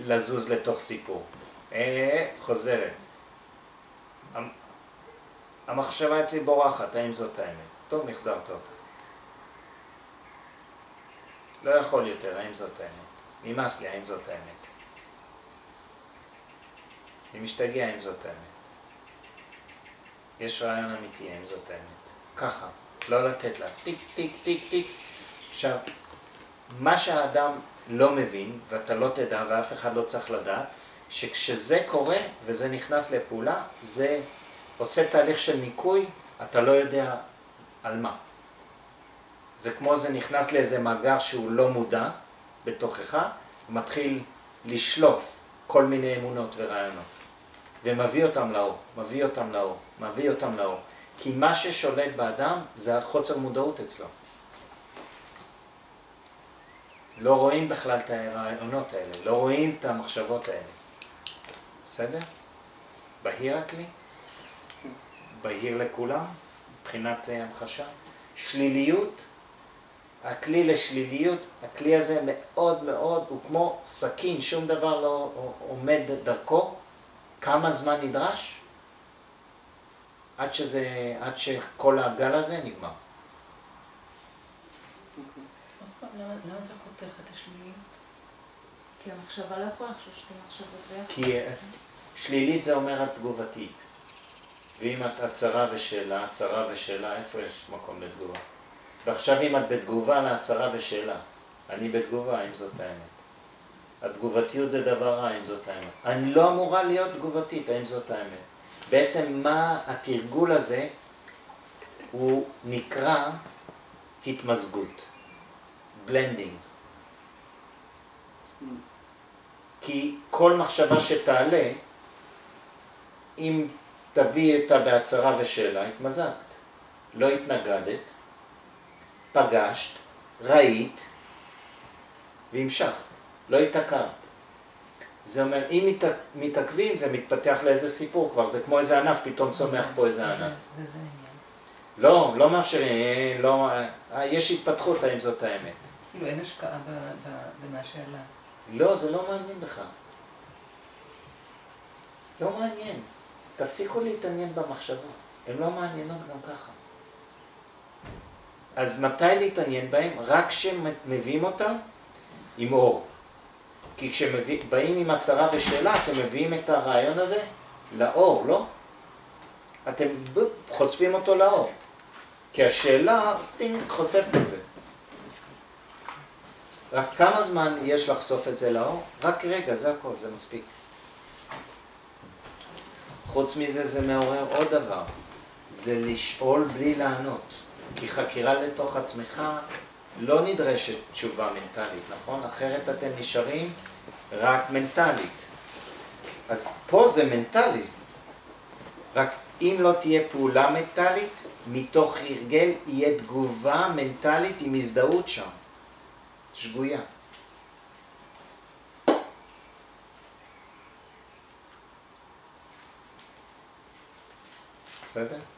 לזוז לתוך סיפור. חוזרת. המחשבה אצלי בורחת, האם זאת האמת? טוב, נחזרת אותה. לא יכול יותר, האם זאת האמת? נמאס לי, האם זאת האמת? אני משתגע, האם זאת האמת? יש רעיון אמיתי, האם זאת האמת? ככה, לא לתת לה, טיק, טיק, טיק, טיק. עכשיו, מה שהאדם לא מבין, ואתה לא תדע, ואף אחד לא צריך לדעת, שכשזה קורה וזה נכנס לפעולה, זה עושה תהליך של ניקוי, אתה לא יודע על מה. זה כמו זה נכנס לאיזה מאגר שהוא לא מודע בתוכך, ומתחיל לשלוף כל מיני אמונות ורעיונות. ומביא אותם לאור, מביא אותם לאור, מביא אותם לאור. כי מה ששולט באדם זה החוסר מודעות אצלו. לא רואים בכלל את הרעיונות האלה, לא רואים את המחשבות האלה. בסדר? בהיר הכלי? בהיר לכולם? מבחינת המחשה? שליליות? הכלי לשליליות, הכלי הזה מאוד מאוד, הוא כמו סכין, שום דבר לא עומד דרכו. כמה זמן נדרש? עד שכל הגל הזה נגמר. למה זה חותך את השליליות? כי המחשבה לא יכולה לחשוב שתי מחשבות ביחד. כי שלילית זה אומר התגובתית. ואם את הצהרה ושאלה, איפה יש מקום לתגובה? ועכשיו אם את בתגובה להצהרה ושאלה, אני בתגובה, האם זאת האמת? התגובתיות זה דבר רע, האם זאת האמת? אני לא אמורה להיות תגובתית, האם זאת האמת? בעצם מה התרגול הזה הוא נקרא התמזגות, בלנדינג. כי כל מחשבה שתעלה, אם תביא אותה בהצהרה ושאלה, התמזגת. לא התנגדת, פגשת, ראית והמשכת. לא התעכבת. זה אומר, אם מתעכבים, זה מתפתח לאיזה סיפור כבר. זה כמו איזה ענף, פתאום צומח פה איזה ענף. זה עניין. לא מאפשרים, יש התפתחות, האם זאת האמת. כאילו אין השקעה במה שעלה. לא, זה לא מעניין לך. לא מעניין. תפסיקו להתעניין במחשבה. הן לא מעניינות גם ככה. אז מתי להתעניין בהם? רק כשמביאים אותם עם אור. כי כשבאים עם הצהרה ושאלה, אתם מביאים את הרעיון הזה לאור, לא? אתם חושפים אותו לאור. כי השאלה, חושפת את זה. רק כמה זמן יש לחשוף את זה לאור? רק רגע, זה הכל, זה מספיק. חוץ מזה, זה מעורר עוד דבר. זה לשאול בלי לענות. כי חקירה לתוך עצמך לא נדרשת תשובה מנטלית, נכון? אחרת אתם נשארים רק מנטלית. אז פה זה מנטלי. רק אם לא תהיה פעולה מנטלית, מתוך הרגל יהיה תגובה מנטלית עם הזדהות שם. שגויה. בסדר?